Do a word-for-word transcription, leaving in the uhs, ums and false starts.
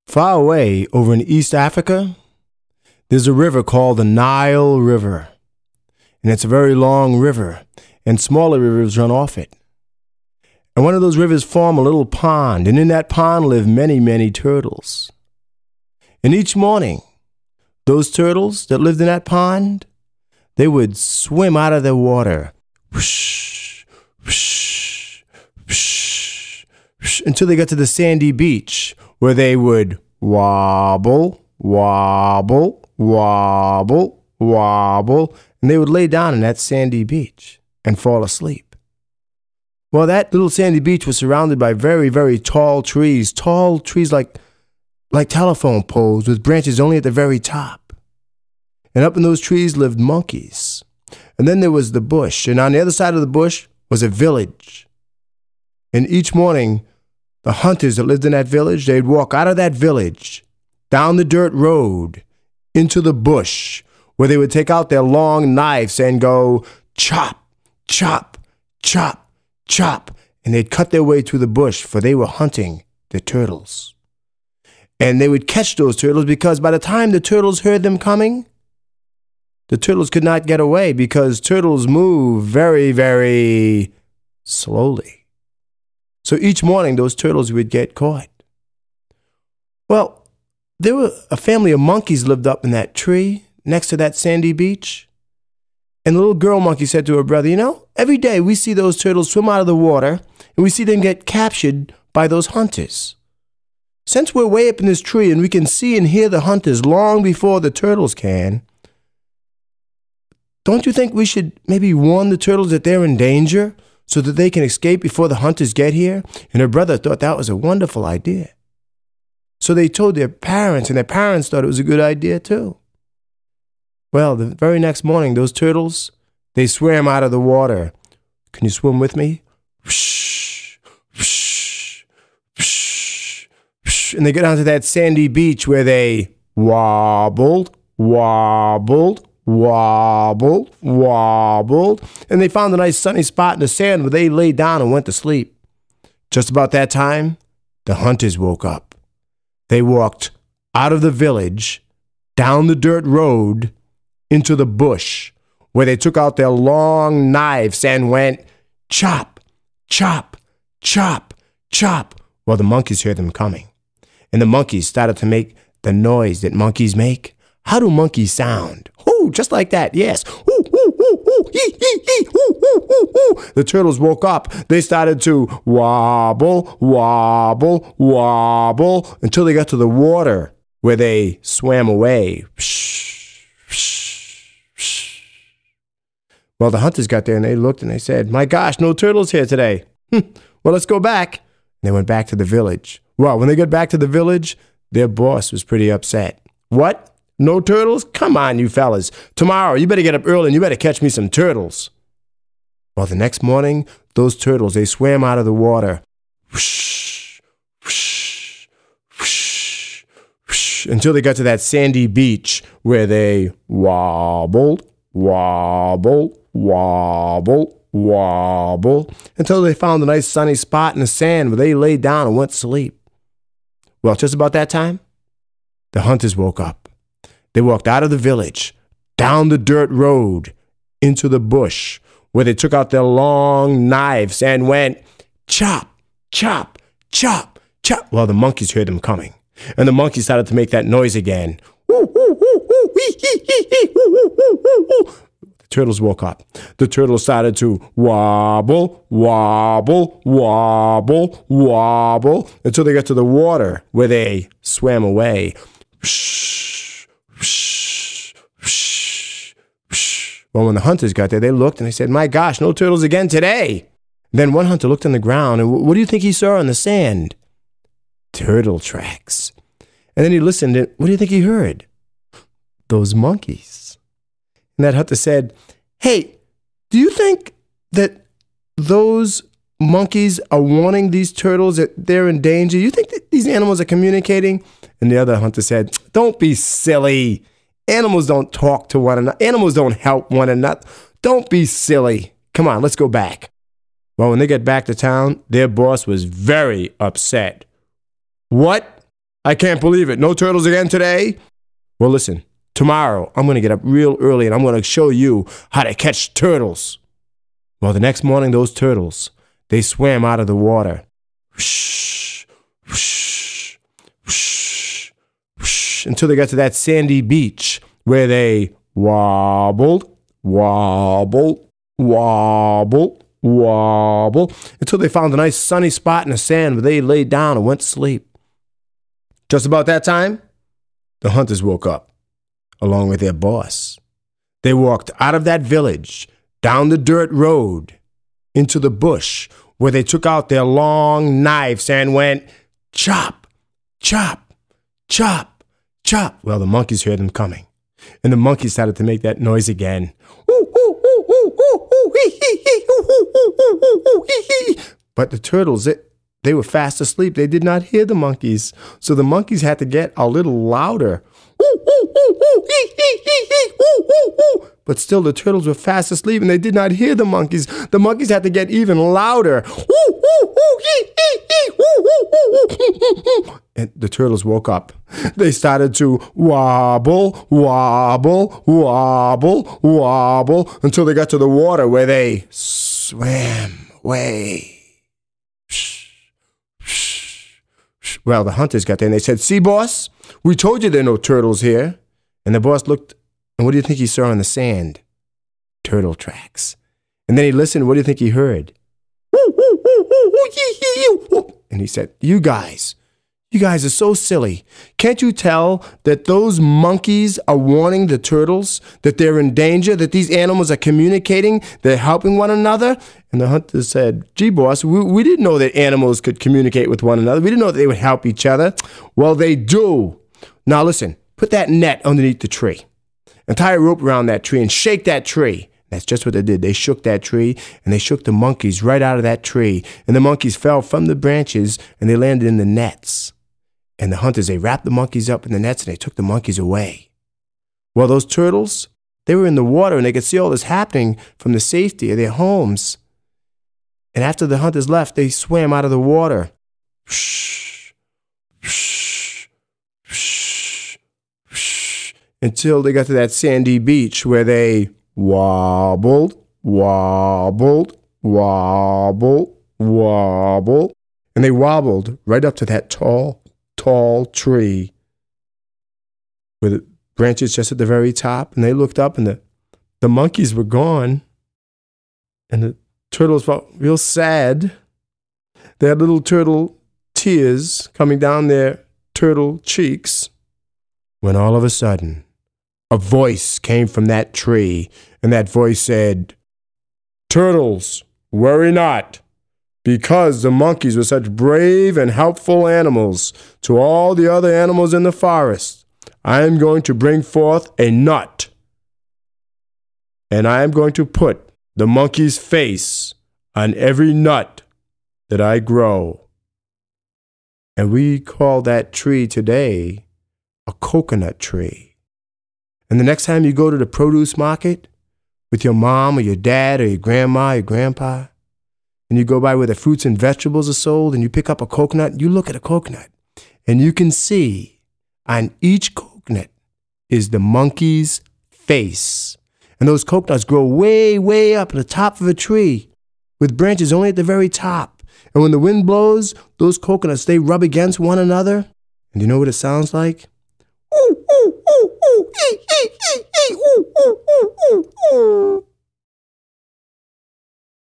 Far away over in East Africa, there's a river called the Nile River. And it's a very long river, and smaller rivers run off it. And one of those rivers form a little pond, and in that pond live many, many turtles. And each morning, those turtles that lived in that pond, they would swim out of the water, whoosh, whoosh, whoosh, whoosh, until they got to the sandy beach, where they would wobble, wobble, wobble, wobble, and they would lay down on that sandy beach and fall asleep. Well, that little sandy beach was surrounded by very, very tall trees, tall trees like, like telephone poles with branches only at the very top. And up in those trees lived monkeys. And then there was the bush, and on the other side of the bush was a village. And each morning, the hunters that lived in that village, they'd walk out of that village, down the dirt road, into the bush, where they would take out their long knives and go chop, chop, chop, chop, and they'd cut their way through the bush, for they were hunting the turtles. And they would catch those turtles, because by the time the turtles heard them coming, the turtles could not get away, because turtles move very, very slowly. So each morning, those turtles would get caught. Well, there were a family of monkeys lived up in that tree next to that sandy beach. And the little girl monkey said to her brother, you know, every day we see those turtles swim out of the water, and we see them get captured by those hunters. Since we're way up in this tree and we can see and hear the hunters long before the turtles can, don't you think we should maybe warn the turtles that they're in danger, so that they can escape before the hunters get here? And her brother thought that was a wonderful idea. So they told their parents, and their parents thought it was a good idea too. Well, the very next morning, those turtles, they swam out of the water. Can you swim with me? Whoosh, whoosh, whoosh, whoosh. And they get onto that sandy beach where they wobbled, wobbled, wobbled, wobbled, and they found a nice sunny spot in the sand where they lay down and went to sleep. Just about that time, the hunters woke up. They walked out of the village, down the dirt road, into the bush, where they took out their long knives and went chop, chop, chop, chop, while the monkeys heard them coming. And the monkeys started to make the noise that monkeys make. How do monkeys sound? Ooh, just like that, yes. Ooh, ooh, ooh, ooh, ee, ee, ee, ooh, ooh, ooh, ooh. The turtles woke up. They started to wobble, wobble, wobble, until they got to the water, where they swam away. Psh, psh, psh. Well, the hunters got there, and they looked, and they said, my gosh, no turtles here today. Hm. Well, let's go back. And they went back to the village. Well, when they got back to the village, their boss was pretty upset. What? No turtles? Come on, you fellas. Tomorrow, you better get up early and you better catch me some turtles. Well, the next morning, those turtles, they swam out of the water. Whoosh, whoosh, whoosh, whoosh, until they got to that sandy beach where they wobbled, wobbled, wobbled, wobbled, until they found a nice sunny spot in the sand where they lay down and went to sleep. Well, just about that time, the hunters woke up. They walked out of the village, down the dirt road, into the bush, where they took out their long knives and went chop, chop, chop, chop, while the monkeys heard them coming. And the monkeys started to make that noise again. Woo, woo, woo, woo, wee, hee, hee, hee, woo, woo, woo, woo, woo. The turtles woke up. The turtles started to wobble, wobble, wobble, wobble, until they got to the water, where they swam away. Well, when the hunters got there, they looked and they said, my gosh, no turtles again today. Then one hunter looked on the ground, and what do you think he saw on the sand? Turtle tracks. And then he listened, and what do you think he heard? Those monkeys. And that hunter said, hey, do you think that those monkeys are warning these turtles that they're in danger? You think that these animals are communicating? And the other hunter said, don't be silly. Animals don't talk to one another. Animals don't help one another. Don't be silly. Come on, let's go back. Well, when they got back to town, their boss was very upset. What? I can't believe it. No turtles again today? Well, listen, tomorrow I'm going to get up real early and I'm going to show you how to catch turtles. Well, the next morning, those turtles, they swam out of the water. Whoosh, whoosh, whoosh, whoosh, until they got to that sandy beach where they wobbled, wobbled, wobbled, wobbled, until they found a nice sunny spot in the sand where they laid down and went to sleep. Just about that time, the hunters woke up, along with their boss. They walked out of that village, down the dirt road, into the bush, where they took out their long knives and went chop, chop, chop, chop. Well, the monkeys heard them coming, and the monkeys started to make that noise again. But the turtles, it, they were fast asleep. They did not hear the monkeys, so the monkeys had to get a little louder. But still, the turtles were fast asleep, and they did not hear the monkeys. The monkeys had to get even louder. And the turtles woke up. They started to wobble, wobble, wobble, wobble, until they got to the water where they swam away. Well, the hunters got there, and they said, "See, boss, we told you there are no turtles here." And the boss looked, and what do you think he saw in the sand? Turtle tracks. And then he listened, what do you think he heard? And he said, "You guys, you guys are so silly. Can't you tell that those monkeys are warning the turtles that they're in danger, that these animals are communicating, they're helping one another?" And the hunter said, "Gee, boss, we, we didn't know that animals could communicate with one another. We didn't know that they would help each other." "Well, they do. Now listen, put that net underneath the tree and tie a rope around that tree and shake that tree." That's just what they did. They shook that tree, and they shook the monkeys right out of that tree. And the monkeys fell from the branches, and they landed in the nets. And the hunters, they wrapped the monkeys up in the nets, and they took the monkeys away. Well, those turtles, they were in the water, and they could see all this happening from the safety of their homes. And after the hunters left, they swam out of the water. Shh, shh, shh, shh, until they got to that sandy beach where they wobbled, wobbled, wobbled, wobbled. And they wobbled right up to that tall, tall tree with the branches just at the very top. And they looked up, and the, the monkeys were gone. And the turtles felt real sad. They had little turtle tears coming down their turtle cheeks. When all of a sudden, a voice came from that tree, and that voice said, "Turtles, worry not, because the monkeys were such brave and helpful animals to all the other animals in the forest. I am going to bring forth a nut, and I am going to put the monkey's face on every nut that I grow." And we call that tree today a coconut tree. And the next time you go to the produce market with your mom or your dad or your grandma or your grandpa, and you go by where the fruits and vegetables are sold, and you pick up a coconut, you look at a coconut, and you can see on each coconut is the monkey's face. And those coconuts grow way, way up at the top of a tree with branches only at the very top. And when the wind blows, those coconuts, they rub against one another. And you know what it sounds like? Ooh, ooh, ooh, ooh, ee, ee, ee.